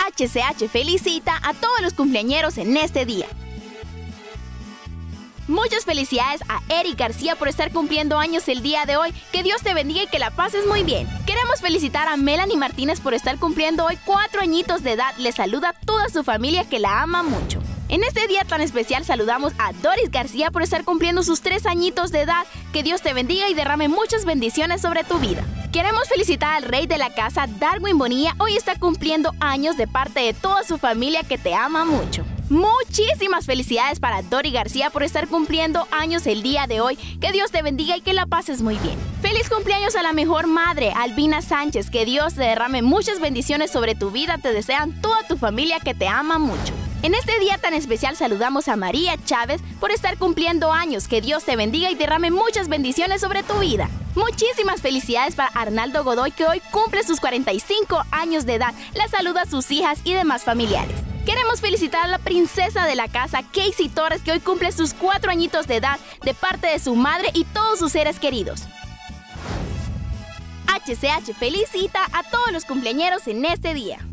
HCH felicita a todos los cumpleañeros en este día. Muchas felicidades a Eric García por estar cumpliendo años el día de hoy. Que Dios te bendiga y que la pases muy bien. Queremos felicitar a Melanie Martínez por estar cumpliendo hoy 4 añitos de edad. Le saluda a toda su familia que la ama mucho. En este día tan especial saludamos a Doris García por estar cumpliendo sus 3 añitos de edad. Que Dios te bendiga y derrame muchas bendiciones sobre tu vida. Queremos felicitar al rey de la casa, Darwin Bonilla. Hoy está cumpliendo años de parte de toda su familia que te ama mucho. Muchísimas felicidades para Dori García por estar cumpliendo años el día de hoy. Que Dios te bendiga y que la pases muy bien. Feliz cumpleaños a la mejor madre, Albina Sánchez. Que Dios te derrame muchas bendiciones sobre tu vida. Te desean toda tu familia que te ama mucho. En este día tan especial saludamos a María Chávez por estar cumpliendo años. Que Dios te bendiga y derrame muchas bendiciones sobre tu vida. Muchísimas felicidades para Arnaldo Godoy, que hoy cumple sus 45 años de edad. La saluda a sus hijas y demás familiares. Queremos felicitar a la princesa de la casa, Casey Torres, que hoy cumple sus 4 añitos de edad de parte de su madre y todos sus seres queridos. HCH felicita a todos los cumpleañeros en este día.